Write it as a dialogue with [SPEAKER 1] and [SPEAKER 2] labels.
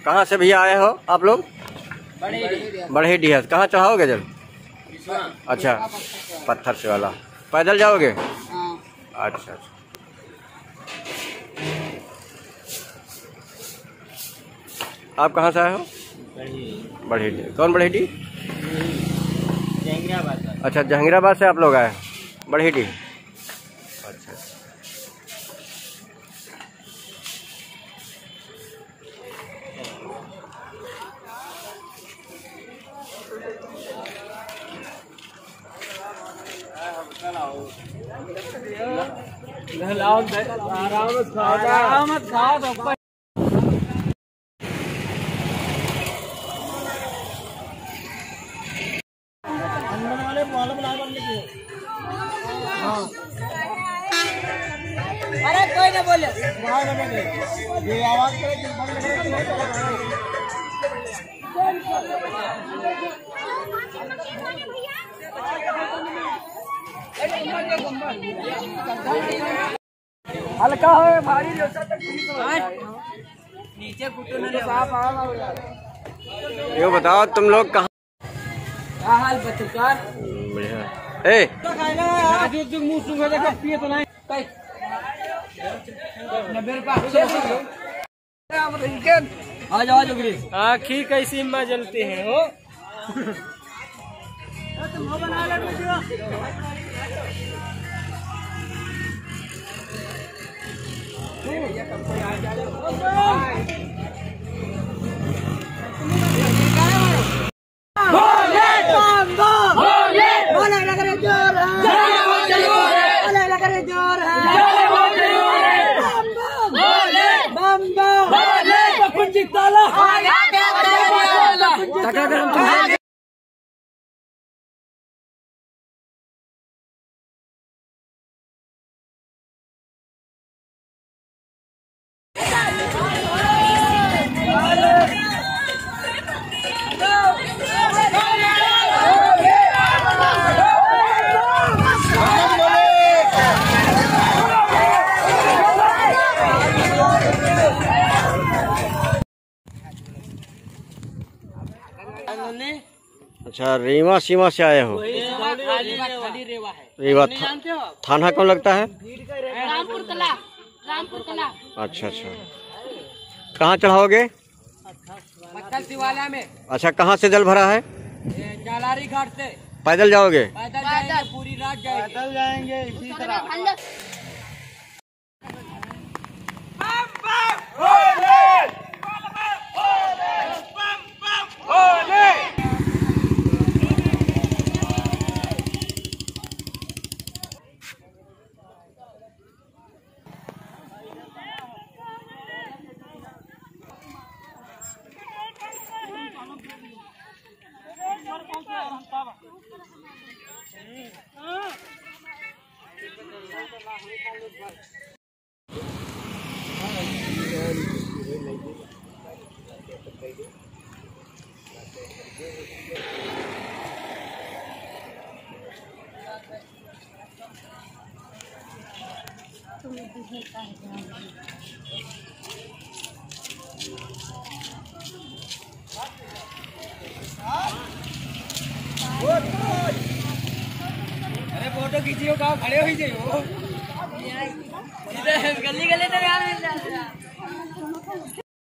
[SPEAKER 1] कहाँ से भैया आए हो आप लोग? बढ़े डीह। कहाँ चढ़ाओगे जल? अच्छा, पत्थर से वाला। पैदल जाओगे? अच्छा अच्छा। आप कहाँ से आए हो? बढ़े डीह। कौन बढ़े डीह? जहांगीराबाद। अच्छा, जहांगीराबाद से आप लोग आए हैं बढ़े डीह। अच्छा। आराम से खाओ।
[SPEAKER 2] अरे कोई ना बोले ये आवाज हल्का हो भारी नीचे
[SPEAKER 1] ये बताओ तुम लोग कहाँ?
[SPEAKER 2] हाल पत्रकार
[SPEAKER 3] आखी कैसी माँ जलती है हो।
[SPEAKER 1] अच्छा, रीवा सीमा से आए हो? रीवा थाना कौन लगता है?
[SPEAKER 4] रामपुर कला।
[SPEAKER 1] अच्छा अच्छा। कहाँ चढ़ाओगे?
[SPEAKER 2] शिवालय में।
[SPEAKER 1] अच्छा, कहाँ से जल भरा है?
[SPEAKER 2] जालारी घाट से।
[SPEAKER 1] पैदल जाओगे?
[SPEAKER 2] पैदल जाएंगे, पूरी रात जाएंगे। पैदल जाएंगे इसी तरह। अरे फोटो खींचियो, कहाँ खड़े हो ही जाइयो।
[SPEAKER 4] गली गली तो यार मिल जाएगा।